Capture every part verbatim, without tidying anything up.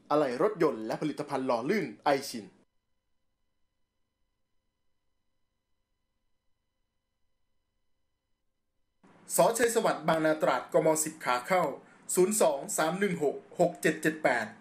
อะไหล่รถยนต์และผลิตภัณฑ์หล่อลื่นไอชินสอชัยสวัสดิ์บางนาตราดกมสิบขาเข้าศูนย์ สอง สาม หนึ่ง หก หก เจ็ด เจ็ด แปด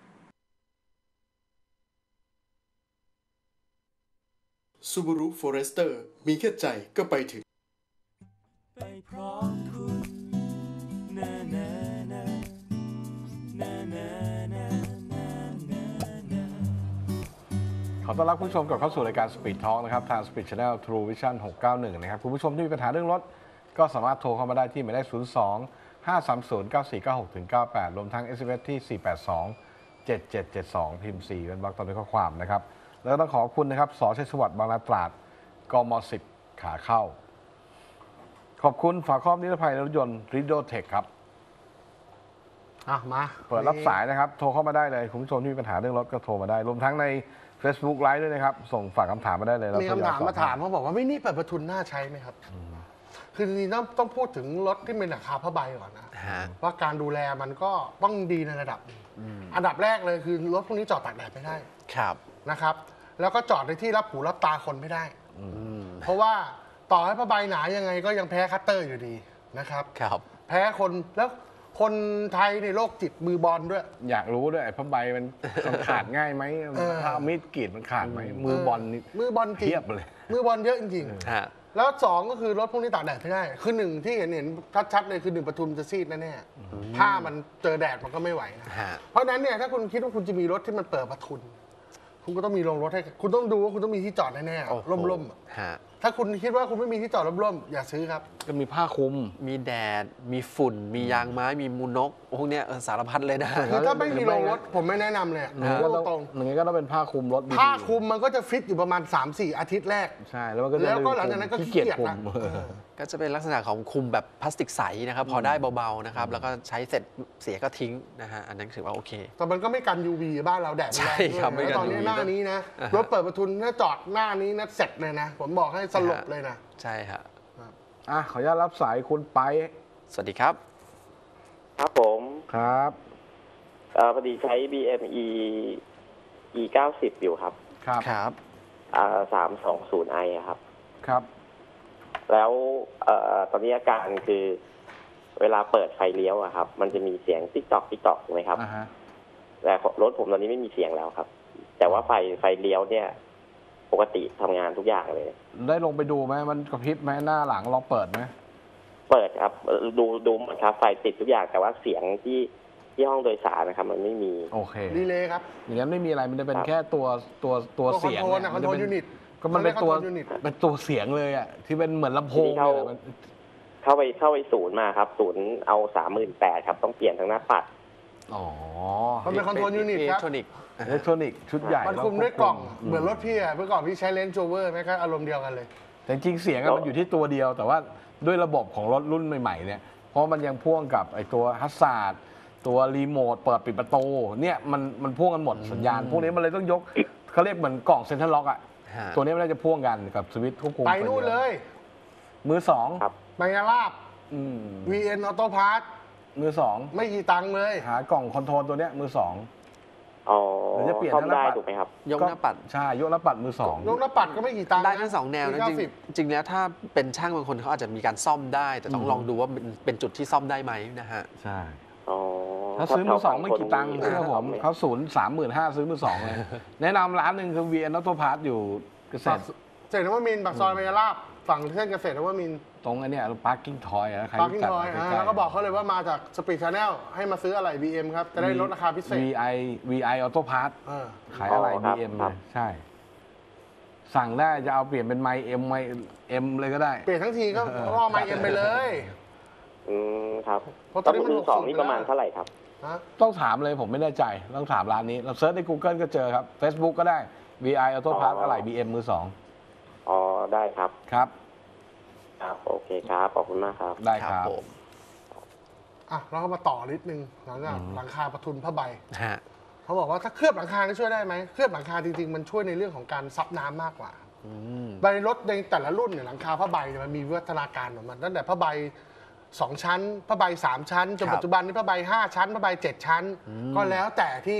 Subaru Forester มีแค่ใจก็ไปถึงไปพร้อมคุณนานานานานานานาขอต้อนรับคุณผู้ชมกลับเข้าสู่รายการ Speed Talk นะครับทาง Speed Channel True Vision หกเก้าหนึ่งนะครับคุณผู้ชมที่มีปัญหาเรื่องรถก็สามารถโทรเข้ามาได้ที่หมายเลขศูนย์ สอง ห้า สาม ศูนย์ เก้า สี่ เก้า หก เก้า แปด รวมทั้ง เอส เอ็ม เอส ที่ สี่ แปด สอง เจ็ด เจ็ด เจ็ด สอง พิมพ์ สี่ เป็นบล็อกตอนด้วยข้อความนะครับแล้วก็ต้องขอบคุณนะครับสอชัยสวัสดิ์บางนาตราดกมสิบขาเข้าขอบคุณฝาครอบนิรภัยรถยนต์ Rido Tech ครับอ่ะมาเปิดรับสายนะครับโทรเข้ามาได้เลยคุณผู้ชมที่มีปัญหาเรื่องรถก็โทรมาได้รวมทั้งใน Facebook Live ด้วยนะครับส่งฝากคำถามมาได้เลยมีคำถามมาถามเขาบอกว่าไม่นี่เปิดประทุนน่าใช้ไหมครับคือจริงๆต้องต้องพูดถึงรถที่เป็นราคาผ้าใบก่อนนะว่าการดูแลมันก็ต้องดีในระดับอันดับแรกเลยคือรถพวกนี้จอดตากแดดไม่ได้ครับนะครับแล้วก็จอดในที่รับหูรับตาคนไม่ได้เพราะว่าต่อให้ผ้าใบหนายังไงก็ยังแพ้คัตเตอร์อยู่ดีนะครับครับแพ้คนแล้วคนไทยในโรคจิตมือบอลด้วยอยากรู้ด้วยผ้าใบมันขาดง่ายไหมถ้ามีดกรีดมันขาดไหมมือบอลนี่มือบอลเทียบเลยมือบอลเยอะจริงๆแล้วสองก็คือรถพวกนี้ตากแดดไม่ได้คือหนึ่งที่เห็นเห็นชัดๆเลยคือหนึ่งปทุมจะซีดแน่ๆผ้ามันเจอแดดมันก็ไม่ไหวนะเพราะนั้นเนี่ยถ้าคุณคิดว่าคุณจะมีรถที่มันเปิดประทุนคุณก็ต้องมีโรงรถให้คุณต้องดูว่าคุณต้องมีที่จอดแน่ๆร่มๆถ้าคุณคิดว่าคุณไม่มีที่จอดร่มๆอย่าซื้อครับก็มีผ้าคลุมมีแดดมีฝุ่นมียางไม้มีมูลนกพวกเนี้ยสารพัดเลยนะคือถ้าไม่มีโรงรถผมไม่แนะนำเลยหนึ่งก็ต้องหนึ่งก็ต้องเป็นผ้าคลุมรถผ้าคลุมมันก็จะฟิตอยู่ประมาณ สามสี่ อาทิตย์แรกใช่แล้วก็แล้วก็หลังจากนั้นก็ขี้เกียจคลุมก็จะเป็นลักษณะของคุมแบบพลาสติกใสนะครับพอได้เบาๆนะครับแล้วก็ใช้เสร็จเสียก็ทิ้งนะฮะอันนั้นถือว่าโอเคแต่มันก็ไม่กัน ยู วี บ้านเราแดดแรงด้วยตอนนี้หน้านี้นะรถเปิดประทุนถ้าจอดหน้านี้นะเสร็จเลยนะผมบอกให้สลบเลยนะใช่ครับอ่ะขออนุญาตรับสายคุณไปสวัสดีครับครับผมครับเอ่อพอดีใช้ บี เอ็ม อี อี เก้าสิบ อยู่ครับครับครับอ่าสามสองศูนย์ ไอ ครับครับแล้วเอ่อตอนนี้อาการคือเวลาเปิดไฟเลี้ยวอะครับมันจะมีเสียงติ๊กตอกติ๊กตอกถูกไหมครับอ่าฮะแต่รถผมตอนนี้ไม่มีเสียงแล้วครับแต่ว่าไฟไฟเลี้ยวเนี่ยปกติทำงานทุกอย่างเลยได้ลงไปดูไหมมันกระพริบไหมหน้าหลังลองเปิดไหมเปิดครับดูดูหมดครับไฟติดทุกอย่างแต่ว่าเสียงที่ที่ห้องโดยสารนะครับมันไม่มีโอเครีเลย์ครับอย่างนั้นไม่มีอะไรมันจะเป็นแค่ตัวตัวตัวเสียงเนี่ยคอนโทรลยูนิตก็มันเป็นตัวเป็นตัวเสียงเลยอ่ะที่เป็นเหมือนลำโพงเนี่ยเข้าไปเข้าไปศูนย์มาครับศูนย์เอาสามหมื่นแปดครับต้องเปลี่ยนทั้งหน้าปัดอ๋อมันเป็นคอนโทรลยูนิตครับอิเล็กทรอนิกส์อิเล็กทรอนิกส์ชุดใหญ่มันคุมด้วยกล่องเหมือนรถพี่อ่ะเมื่อก่อนพี่ใช้เลนส์โจเวอร์ไหมครับอารมณ์เดียวกันเลยแต่จริงเสียงมันอยู่ที่ตัวเดียวแต่ว่าด้วยระบบของรถรุ่นใหม่ๆเนี่ยเพราะมันยังพ่วงกับไอ้ตัวฮัสซาร์ดตัวรีโมทเปิดปิดประตูเนี่ยมันมันพ่วงกันหมดสัญญาณพวกนี้มันเลยต้องยกเขาเรียกเหมือนกล่องเซ็นทรัลล็อกอ่ะตัวนี้มันน่าจะพ่วงกันกับสวิตช์ควบคุมไปนู่นเลยมือสองไปงาลาบ วี เอ็น Auto Parts มือสองไม่กี่ตังค์เลยหากล่องคอนโทรลตัวเนี้ยมือสองอ๋อหรือจะเปลี่ยนหน้าปัดถูกไหมครับยกหน้าปัดใช่ยกหน้าปัดมือสองยกหน้าปัดก็ไม่กี่ตังค์ได้ทั้งสองแนวนะจริงจริงแล้วถ้าเป็นช่างบางคนเขาอาจจะมีการซ่อมได้แต่ต้องลองดูว่าเป็นจุดที่ซ่อมได้ไหมนะฮะใช่ถ้าซื้อมือสองไม่กี่ตังค์คือผมเขาศูนย์สามหมื่นห้าซื้อมือสองเลยแนะนำร้านหนึ่งคือ วี เอ็น Auto Parts อยู่เกษตรเกษตรนวมินทร์ปากซอยมายาลาบฝั่งเส้นเกษตรนวมินทร์ตรงอันเนี้ยพาร์กิ้งทอยนะใครพาร์กิ้งทอยแล้วก็บอกเขาเลยว่ามาจากสปีดชาแนลให้มาซื้ออะไร บี เอ็ม ครับจะได้ลดราคาพิเศษวี ไอ วี ไอ Auto Parts ขายอะไร บี เอ็ม เลยใช่สั่งได้จะเอาเปลี่ยนเป็นไมค์ M ไมค์ M เลยก็ได้เปลี่ยนทั้งทีก็รอไมค์ M ไปเลยอืมครับเพราะตอนนี้มือสองนี่ประมาณเท่าไหร่ครับต้องถามเลยผมไม่แน่ใจต้องถามร้านนี้เราเซิร์ชใน Google ก็เจอครับ Facebook ก็ได้ วี ไอ Auto Parts อะไร บี เอ็ม มือสองอ๋อได้ครับครับครับโอเคครับขอบคุณมากครับได้ครับอ่ะเราก็มาต่อนิดนึงหลังจากหลังคาประทุนผ้าใบเขาบอกว่าถ้าเคลือบหลังคาช่วยได้ไหมเคลือบหลังคาจริงๆมันช่วยในเรื่องของการซับน้ำมากกว่าใบรถในแต่ละรุ่นเนี่ยหลังคาผ้าใบมันมีวิวัฒนาการของมันตั้งแต่ผ้าใบสองชั้นผ้าใบสามชั้นจนปัจจุบันนี้ผ้าใบห้าชั้นผ้าใบเจ็ดชั้นก็แล้วแต่ที่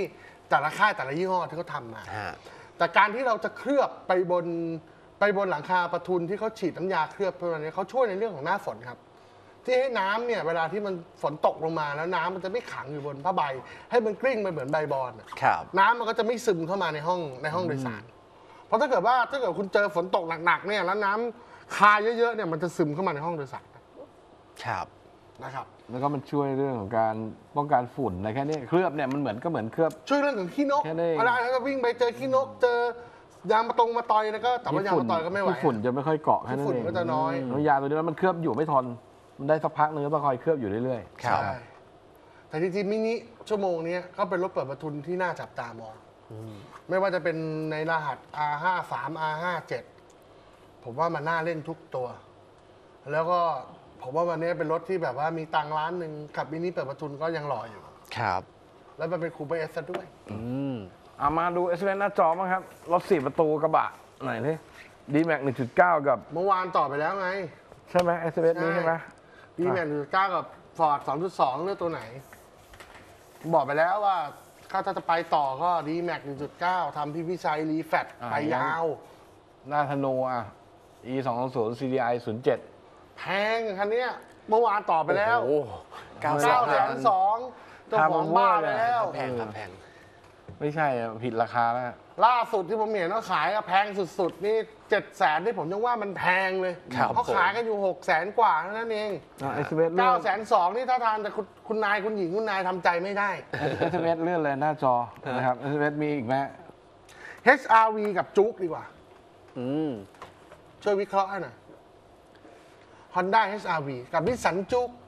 แต่ละค่ายแต่ละยี่ห้อที่เขาทำมาฮะแต่การที่เราจะเคลือบไปบนไปบนหลังคาประทุนที่เขาฉีดน้ำยาเคลือบพวกนี้เขาช่วยในเรื่องของหน้าฝนครับ ที่ให้น้ำเนี่ยเวลาที่มันฝนตกลงมาแล้วน้ำมันจะไม่ขังอยู่บนผ้าใบ ให้มันกลิ้งไปเหมือนใบบอลครับน้ำมันก็จะไม่ซึมเข้ามาในห้องในห้องโดยสารเพราะถ้าเกิดว่าถ้าเกิดคุณเจอฝนตกหนักๆเนี่ยแล้วน้ำคาเยอะๆเนี่ยมันจะซึมเข้ามาในห้องโดยสารครับนะครับแล้วก็มันช่วยเรื่องของการป้องกันฝุ่นอะไรแค่นี้เคลือบเนี่ยมันเหมือนก็เหมือนเคลือบช่วยเรื่องของขี้นกแค่นั้นเองเวลาเราวิ่งไปเจอขี้นกเจอยางมาตรงมาตอยแล้วก็แต่ว่ายางมาตอยก็ไม่ไหวที่ฝุ่นจะไม่ค่อยเกาะแค่นั้นฝุ่นเองก็จะน้อยแล้วยาตัวนี้มันเคลือบอยู่ไม่ทนมันได้สักพักนึงก็ต้องคอยเคลือบอยู่เรื่อยๆครับใช่แต่จริงๆมินิชั่วโมงนี้ก็เป็นรถเปิดประทุนที่น่าจับตามองไม่ว่าจะเป็นในรหัส อาร์ ห้าสิบสาม อาร์ ห้าสิบเจ็ด ผมว่ามันน่าเล่นทุกตัว แล้วก็ผมว่าวันนี้เป็นรถที่แบบว่ามีตังค์ล้านหนึ่งขับมินิเปิดประทุนก็ยังหล่ออยู่ครับแล้วมันเป็นคูเปอร์เอสซะด้วยอืมเอามาดูเอสเหน้าจอมั้งครับรถสี่ประตูกระบะไหนนี่ดีแม็กหนึ่งจุดเก้ากับเมื่อวานต่อไปแล้วไงใช่ไหมเอสเนี้ใช่ไหมดีแมนหนึ่งจุดเก้ากับฟอร์ดสองจุดสองเลือกตัวไหน บอกไปแล้วว่าถ้าจะไปต่อก็ดีแม็กหนึ่งจุดเก้าทำที่วิชัยรีแฟตไปยาวหน้าธนูอ่ะ อี สองสองศูนย์ ซี ดี ไอ ศูนย์เจ็ดแพงคันเนี้ยเมื่อวานต่อไปแล้วโอ้โหเก้าเก้าแสแสนนสองเจ้าของบ้าไปแล้วแพงครับแพงไม่ใช่อ่ะผิดราคาแล้วล่าสุดที่ผมเห็นเขาขายอะแพงสุดๆ นี่เจ็ดแสนที่ผมยังว่ามันแพงเลยครับเขาขายกันอยู่หกแสนกว่าเท่านั้นเองเอสเเลื่เก้าอนแสนสองนี่ถ้าทานแต่คุณคุณนายคุณหญิงคุณนายทำใจไม่ได้เอสเเลื่อนเลยหน้าจอนะครับเอสเมีอีกไหมเอช อาร์ วี กับจุ๊กดีกว่าอืมช่วยวิเคราะห์ให้หน่อย Honda เอช อาร์ วี กับนิสสันจุ๊ก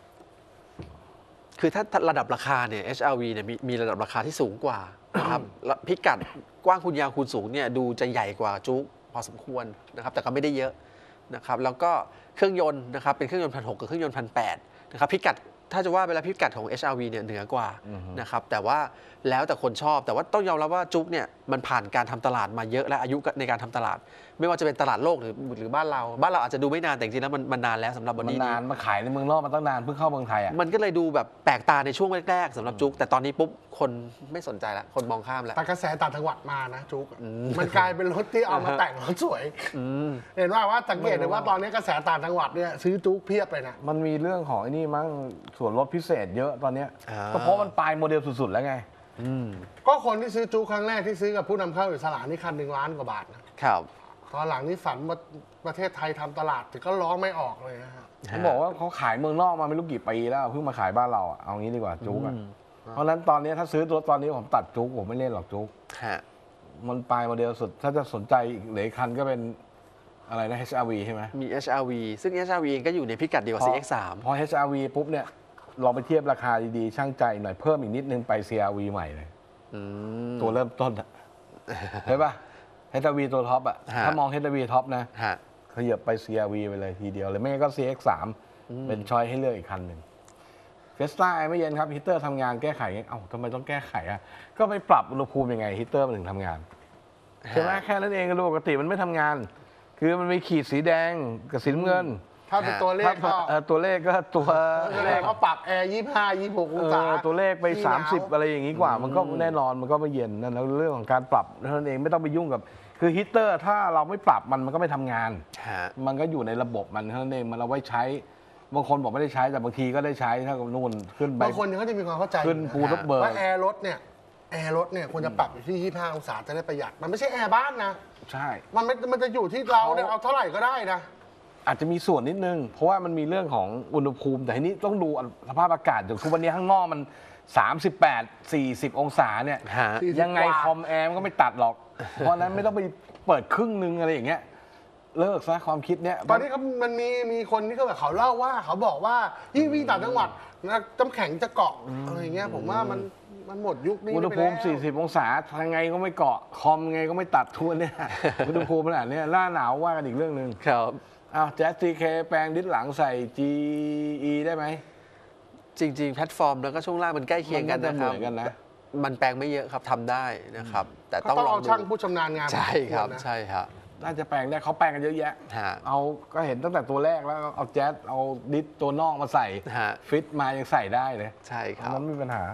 คือถ้าระดับราคาเนี่ย เอช อาร์ วี เนี่ยมีมีระดับราคาที่สูงกว่านะครับ และพิกัดกว้างคูณยาวคูณสูงเนี่ยดูจะใหญ่กว่าจุ๊กพอสมควรนะครับ แต่ก็ไม่ได้เยอะนะครับ แล้วก็เครื่องยนต์นะครับเป็นเครื่องยนต์พันหกกับเครื่องยนต์พันแปดนะครับพิกัดถ้าจะว่าเวลาพิกัดของ เอช อาร์ วี เนี่ยเหนือกว่านะครับแต่ว่าแล้วแต่คนชอบแต่ว่าต้องยอมรับว่าจุ๊กเนี่ยมันผ่านการทำตลาดมาเยอะและอายุในการทำตลาด ไม่ว่าจะเป็นตลาดโลกหรือหรือบ้านเรา บ้านเราอาจจะดูไม่นานแต่จริงๆแล้วมันมันนานแล้วสำหรับวันมันนี้นานมาขายในเมืองนอกมาตั้งนานเพิ่งเข้าเมืองไทยอ่ะมันก็เลยดูแบบแปลกตาในช่วงแรกๆสำหรับจุ๊กแต่ตอนนี้ปุ๊บคนไม่สนใจละคนมองข้ามแล้วแต่กระแสต่างจังหวัดมานะจุ๊กอะมันกลายเป็นรถที่เอามาแต่งรถสวย เห็นว่าว่าสังเกตเลยว่าตอนนี้กระแสต่างจังหวัดเนี่ยซื้อจุ๊กเพียบเลยนะมันมีเรื่องของไอ้นี่มั้งส่วนลดพิเศษเยอะตอนเนี้ยอ่าก็เพราะมันปลายโมเดลสุดๆแล้วไงก็คนที่ซื้อจุ๊กครั้งแรกที่ซื้อกับผู้นำเข้าอิสระนี่คันหนึ่งล้านกว่าบาทนะครับ ตอนหลังนี่ฝันว่าประเทศไทยทำตลาดแต่ก็ร้องไม่ออกเลยนะฮะเขาบอกว่าเขาขายเมืองนอกมาไม่รู้กี่ปีแล้วเพิ่งมาขายบ้านเราอะเอางี้ดีกว่าจุกอะเพราะฉะนั้นตอนนี้ถ้าซื้อตัวตอนนี้ผมตัดจุกผมไม่เล่นหรอกจุกฮะมันปลายโมเดลสุด ถ้าจะสนใจอีกเหลืออกคันก็เป็นอะไรนะ เอช อาร์ วี ใช่ไหมมี เอช อาร์ วี ซึ่ง เอช อาร์ วี เองก็อยู่ในพิกัดเดียวกับ ซี เอ็กซ์ สามพอ เอช อาร์ วี ปุ๊บเนี่ยลองไปเทียบราคาดีๆ ช่างใจหน่อยเพิ่มอีกนิดนึงไป ซี อาร์ วี ใหม่เลยอืมตัวเริ่มต้นอะเห็นปะ เอช อาร์ วี ตัวท็อปอะฮะถ้ามอง เอช อาร์ วี ท็อปนะฮะขยับไป ซี อาร์ วี ไปเลยทีเดียวเลยไม่งั้นก็ ซี เอ็กซ์ สาม เป็นช้อยให้เลือกอีกคันหนึ่งเฟสต้าไอไม่เย็นครับฮีตเตอร์ทำงานแก้ไขไงเอ้าทำไมต้องแก้ไขอ่ะก็ไปปรับอุณหภูมิยังไงฮีตเตอร์มันถึงทำงานใช่ไหมแค่นั้นเองก็ดูปกติมันไม่ทำงาน คือมันมีขีดสีแดงกับสีน้ำเงินถ้าเป็นตัวเลขก็เอ่อตัวเลขก็ตัวเลขเขาปรับแอร์ยี่ห้ายี่หกองเอศาอตัวเลขไปที่หนวสามสิบอะไรอย่างนี้กว่า มันก็แน่นอนมันก็ไม่เย็นนั่นแล้วเรื่องของการปรับเท่านั้นเองไม่ต้องไปยุ่งกับคือฮีตเตอร์ถ้าเราไม่ปรับมันมันก็ไม่ทำงานฮะมันก็อยู่ในระบบมันเท่านั้นเองมันเอาไว้ใช้บางคนบอกไม่ได้ใช้แต่บางทีก็ได้ใช้ถ้ากับนู่นขึ้นไปบางคนเขาจะมีความเข้าใจขึ้นภูทับเบิกว่าแอร์รถเนี่ยแอร์รถเนี่ยควรจะปรับอยู่ที่ยี่ห้าองศาจะได้ประหยัด มันไม่ใช่แอร์บ้านนะใช่มันไม่มันจะอยู่ที่เราเนี่ยเขาเอาเท่าไหร่ก็ได้นะอาจจะมีส่วนนิดนึง เพราะว่ามันมีเรื่องของอุณหภูมิ แต่ทีนี้ต้องดูสภาพอากาศอย่างทุกวันนี้ข้างนอกมัน สามสิบแปด สี่สิบ องศาเนี่ยฮะสี่สิบยังไงกว่าคอมแอร์มันก็ไม่ตัดหรอก เพราะฉะนั้นไม่ต้องไปเปิดครึ่งนึงอะไรอย่างเงี้ยเลิกซะความคิดเนี้ยตอนนี้เขามันมีมีคนที่เขาแบบเขาเล่าว่าเขาบอกว่ายิ่งวิ่งต่างจังหวัดนะน้ำแข็งจะเกาะอะไรอย่างเงี้ยผมว่ามันมันหมดยุคนี้อุณหไปภูมิแล้วสี่สิบ องศาทางไงก็ไม่เกาะคอมไงก็ไม่ตัดทั่วเนี่ย อุณหภูมิขนาดเนี้ยหน้าหนาวว่ากันอีกเรื่องหนึ่งครับอ้าวแจ๊สซีเคแปลงดิสหลังใส่ จี อี ได้ไหมจริง ๆ แพลตฟอร์มแล้วก็ช่วงล่างมันใกล้เคียงกันมันก็นะจะครับเหมือนกันนะมันแปลงไม่เยอะครับทำได้นะครับ แต่ก็ต้องต้องลอเอางดูช่างผู้ชำนาญงานใช่ครับมาใช่ครับน่าจะแปลงได้เขาแปลงกันเยอะแยะฮะเอาก็เห็นตั้งแต่ตัวแรกแล้วเอาแจ๊สเอาดิสตัวนอกมาใส่ฮะฟิตมายังใส่ได้เลยใช่คอัรันบนั้นไม่มีปัญหา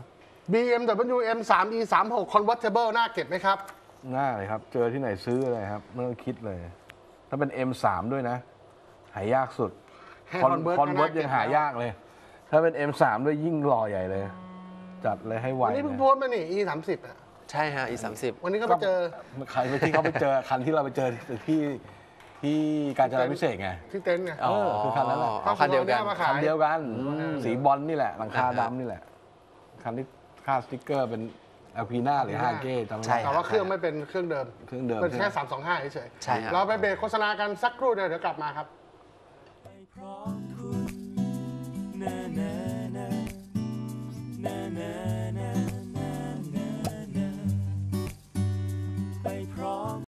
บี เอ็ม ดับเบิลยู เอ็ม สาม อี สาม หก Convertible น่าเก็บไหมครับน่าเลยครับ เจอที่ไหนซื้อเลยครับไม่ต้องคิดเลย ถ้าเป็น เอ็ม สาม ด้วยนะ หายากสุดให้คอน Convert คอนเวิร์ตก็น่าเก็บยังหายากเลย ถ้าเป็น เอ็ม สาม ด้วยยิ่งรอใหญ่เลย จัดเลยให้ไววันนี้เพิ่งโพสต์มานี่ อี สามสิบ อ่ะใช่ฮะ อีสามสิบวันนี้ก็ไปเจอใครไปที่เขาไปเจอ คันที่เราไปเจอที่ที่การจนาพิเศษกไงที่เต็นท์ไงเออคือคันนั้นแหละอ๋อคันเดียวกันมาขายคันเดียวกัน สีบอลนี่แหละ หลังคาอ่าฮะดำนี่แหละ คันที่ค่าสติ๊กเกอร์เป็นอ p ีน่าหรือฮาเก้จำไม่ใช่ได้แต่ว่าเครื่องไม่เป็นเครื่องเดิมเครื่องเดิมเป็นใช่ไหแค่มสามสองห้าเฉยๆใช่ฮะเราไปเบรกโฆษณากันสักครู่เดียวเดี๋ยวกลับมาครับไปพร้อมคุณนะนะนะนะนะ